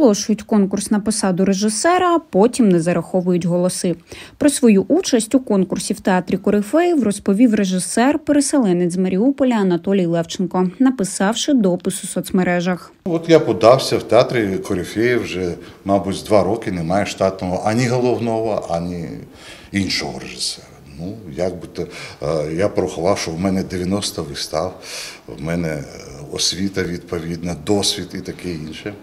Оголошують конкурс на посаду режисера, а потім не зараховують голоси. Про свою участь у конкурсі в театрі Корифеїв розповів режисер, переселенець з Маріуполя Анатолій Левченко, написавши допис у соцмережах. От я подався в театрі Корифеїв, вже, мабуть, 2 роки немає штатного ані головного, ані іншого режисера. Я порахував, що в мене 90 вистав, в мене освіта відповідна, досвід і таке інше.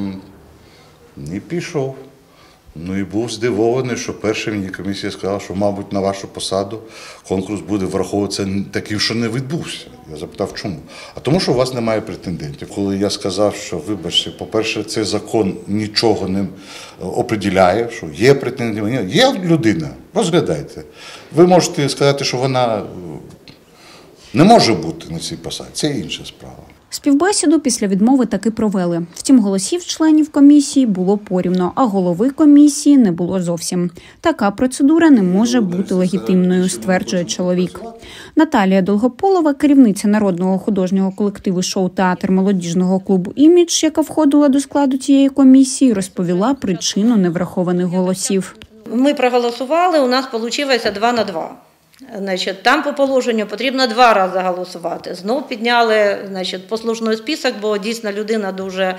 І пішов. І був здивований, що перша мені комісія сказала, що, мабуть, на вашу посаду конкурс буде враховуватися таким, що не відбувся. Я запитав, чому? А тому, що у вас немає претендентів. Коли я сказав, що, вибачте, по-перше, цей закон нічого не определяє, що є претендент, є людина, розглядайте. Ви можете сказати, що вона не може бути на цій посаді, це інша справа. Співбесіду після відмови таки провели. Втім, голосів членів комісії було порівно, а голови комісії не було зовсім. Така процедура не може бути легітимною, стверджує чоловік. Наталія Долгополова, керівниця народного художнього колективу шоу-театр молодіжного клубу «Імідж», яка входила до складу цієї комісії, розповіла причину неврахованих голосів. Ми проголосували, у нас вийшло 2-2. Там по положенню потрібно 2 рази голосувати. Знов підняли послужний список, бо дійсно людина дуже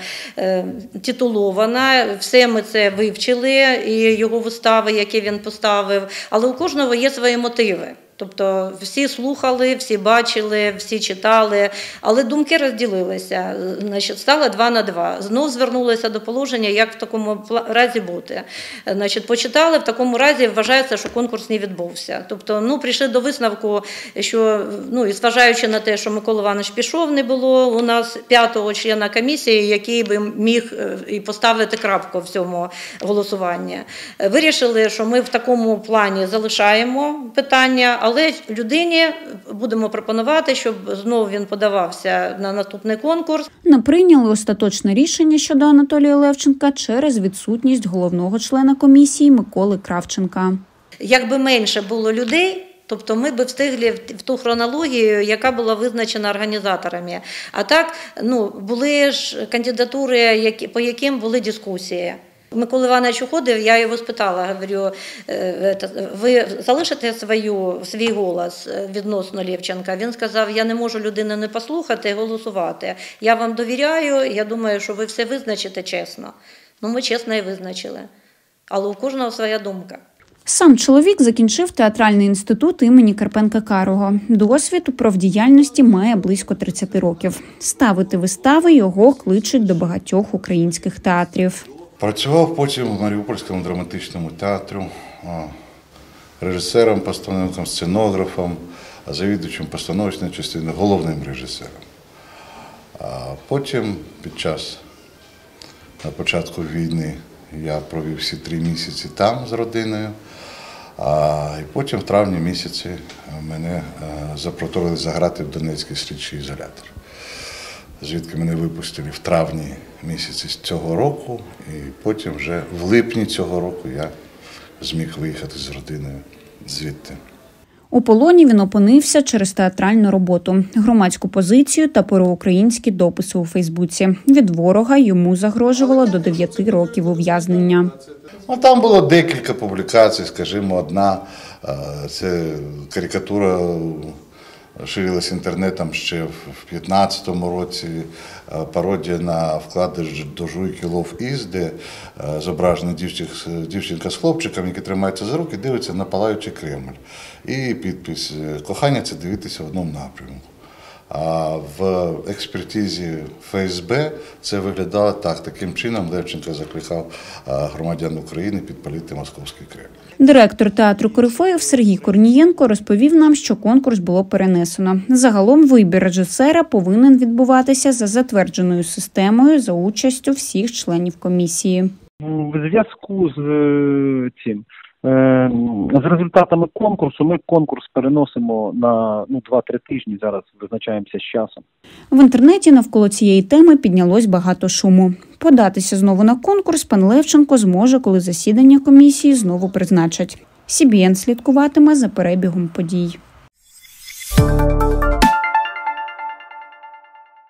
титулована. Все ми це вивчили, і його вистави, які він поставив. Але у кожного є свої мотиви. Тобто всі слухали, всі бачили, всі читали, але думки розділилися. Стало 2-2. Знов звернулися до положення, як в такому разі бути. Почитали, в такому разі вважається, що конкурс не відбувся. Тобто, прийшли до висновку, що, і зважаючи на те, що Микола Іванович пішов, не було у нас 5-го члена комісії, який би міг і поставити крапку в цьому голосуванні. Вирішили, що ми в такому плані залишаємо питання, але людині будемо пропонувати, щоб знову він подавався на наступний конкурс. Не прийняли остаточне рішення щодо Анатолія Левченка через відсутність головного члена комісії Миколи Кравченка. Якби менше було людей, тобто ми б встигли в ту хронологію, яка була визначена організаторами. А так, були ж кандидатури, по яким були дискусії. Микола Іванович уходив, я його спитала, говорю, ви залишите свій голос відносно Левченка? Він сказав, я не можу людину не послухати, голосувати. Я вам довіряю, я думаю, що ви все визначите чесно. Ми чесно і визначили, але у кожного своя думка. Сам чоловік закінчив театральний інститут імені Карпенка-Карого. Досвід у профдіяльності має близько 30 років. Ставити вистави його кличуть до багатьох українських театрів. Працював потім в Маріупольському драматичному театрі, режисером, постановником, сценографом, завідувачем постановочної частини, головним режисером. Потім, на початку війни, я провів всі 3 місяці там з родиною, і потім в травні місяці мене запроторили заграти в Донецький слідчий ізолятор, звідки мене випустили в травні місяці цього року, і потім вже в липні цього року я зміг виїхати з родиною звідти. У полоні він опинився через театральну роботу, громадську позицію та проукраїнські дописи у Фейсбуці. Від ворога йому загрожувало до 9 років ув'язнення. Там було декілька публікацій, скажімо, одна – це карикатура, ширилася інтернетом ще в 2015 році, пародія на вклади до Жуйки «Лов із», де зображена дівчинка з хлопчиком, які тримаються за руки, дивиться на палаючий Кремль. І підпис «Кохання – це дивитися в одному напрямку». А в експертизі ФСБ це виглядало так. Таким чином Левченко закликав громадян України підпалити Московський Кремль. Директор театру Корифеїв Сергій Корнієнко розповів нам, що конкурс було перенесено. Загалом вибір режисера повинен відбуватися за затвердженою системою за участю всіх членів комісії. В зв'язку з результатами конкурсу ми конкурс переносимо на 2-3 тижні, зараз визначаємося з часом. В інтернеті навколо цієї теми піднялось багато шуму. Податися знову на конкурс пан Левченко зможе, коли засідання комісії знову призначать. СІБІН слідкуватиме за перебігом подій.